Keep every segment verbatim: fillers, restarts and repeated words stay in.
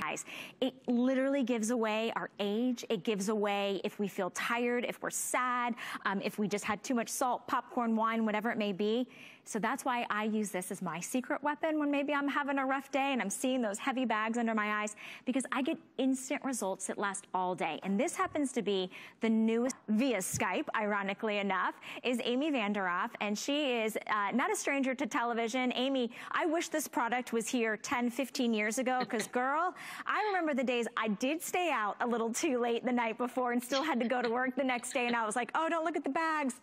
Guys, it literally gives away our age. It gives away if we feel tired, if we're sad, um, if we just had too much salt, popcorn, wine, whatever it may be. So that's why I use this as my secret weapon when maybe I'm having a rough day and I'm seeing those heavy bags under my eyes, because I get instant results that last all day. And this happens to be the newest via Skype, ironically enough, is Amy Vanderoff, and she is uh, not a stranger to television. Amy, I wish this product was here ten, fifteen years ago, because girl, I remember the days I did stay out a little too late the night before and still had to go to work the next day, and I was like, oh, don't look at the bags.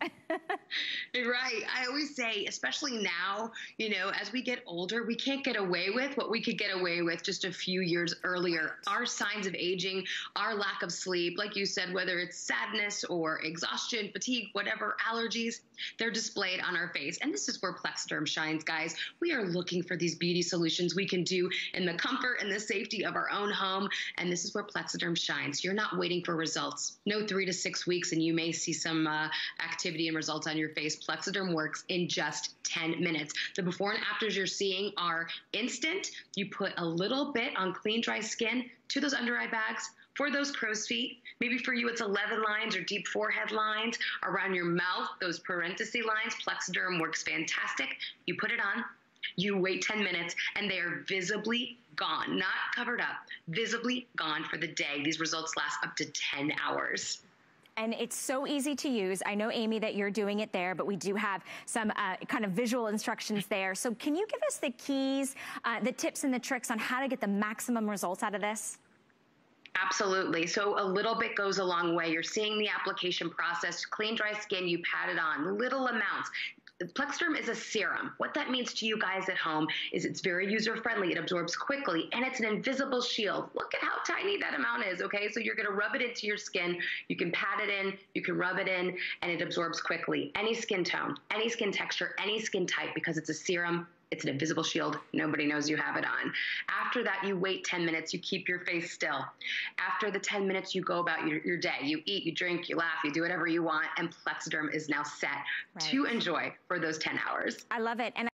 Right. I always say, especially now, you know, as we get older, we can't get away with what we could get away with just a few years earlier. Our signs of aging, our lack of sleep, like you said, whether it's sadness or exhaustion, fatigue, whatever, allergies, they're displayed on our face. And this is where Plexaderm shines, guys. We are looking for these beauty solutions we can do in the comfort and the safety of our own home. And this is where Plexaderm shines. You're not waiting for results. No three to six weeks and you may see some uh, activity and results on your face. Plexaderm works in just ten minutes. The before and afters you're seeing are instant. You put a little bit on clean, dry skin to those under eye bags. For those crow's feet, maybe for you it's eleven lines or deep forehead lines. Around your mouth, those parenthesis lines, Plexaderm works fantastic. You put it on, you wait ten minutes, and they are visibly gone, not covered up, visibly gone for the day. These results last up to ten hours. And it's so easy to use. I know, Amy, that you're doing it there, but we do have some uh, kind of visual instructions there. So can you give us the keys, uh, the tips and the tricks on how to get the maximum results out of this? Absolutely. So a little bit goes a long way. You're seeing the application process, clean, dry skin, you pat it on, little amounts. Plexaderm is a serum. What that means to you guys at home is it's very user-friendly, it absorbs quickly, and it's an invisible shield. Look at how tiny that amount is, okay? So you're gonna rub it into your skin, you can pat it in, you can rub it in, and it absorbs quickly. Any skin tone, any skin texture, any skin type, because it's a serum, it's an invisible shield. Nobody knows you have it on. After that, you wait ten minutes. You keep your face still. After the ten minutes, you go about your, your day. You eat, you drink, you laugh, you do whatever you want, and Plexaderm is now set right to enjoy for those ten hours. I love it. And